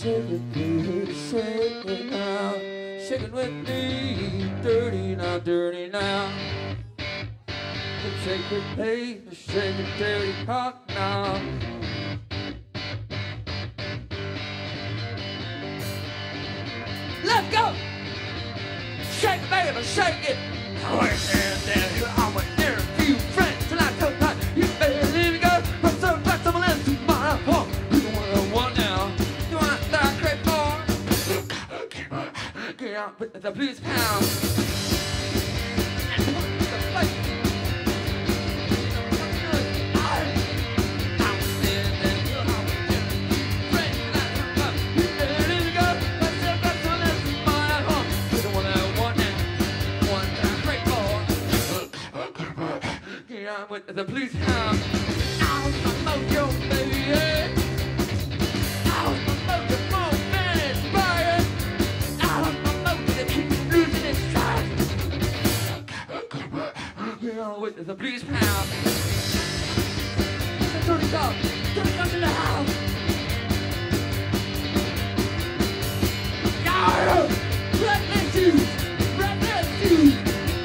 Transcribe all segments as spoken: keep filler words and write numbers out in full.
shake it, baby, shake it now. Shake it with me, dirty now, dirty now. Shake it, baby, shake it, dirty hot now. Let's go! Shake it, baby, shake it. I went there and there, I went there, a few friends, and I told them, you better leave me go. I'm so glad someone else took my home. You don't want to want now. You want that I crave for? Get out with the blues pound. With the blues hound. Out my mojo, baby. Out my mojo, moving inspired. Out my mojo, that keeps losing its stride. Yeah, with the blues hound. Tony Cobb, Tony Cobb in the house. Yeah, reckless youth, reckless youth.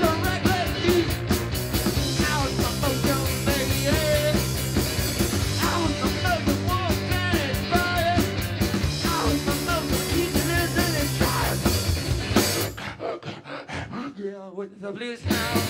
With the blues hound.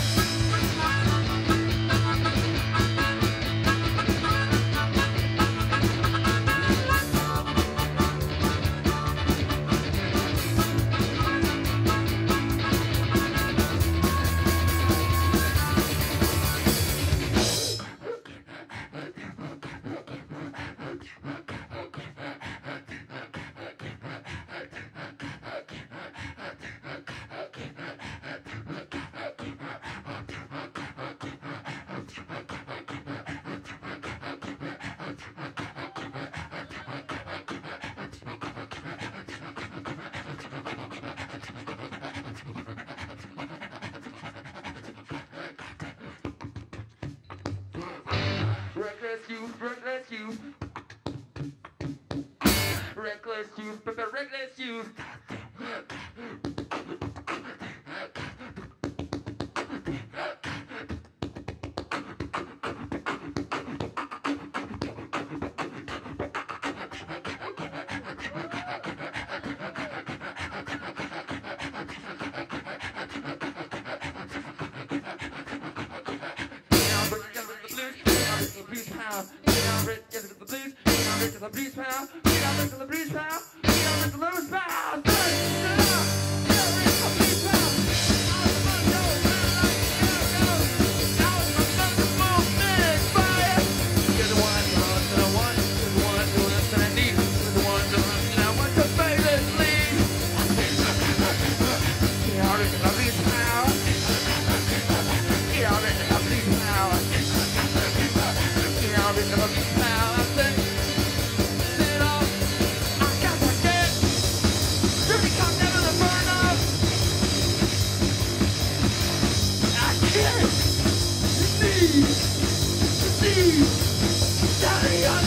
Reckless youth, reckless youth. Reckless youth, reckless youth. The blues pound, we got rid of the blues pound, we got rid of the blues pound. Daddy,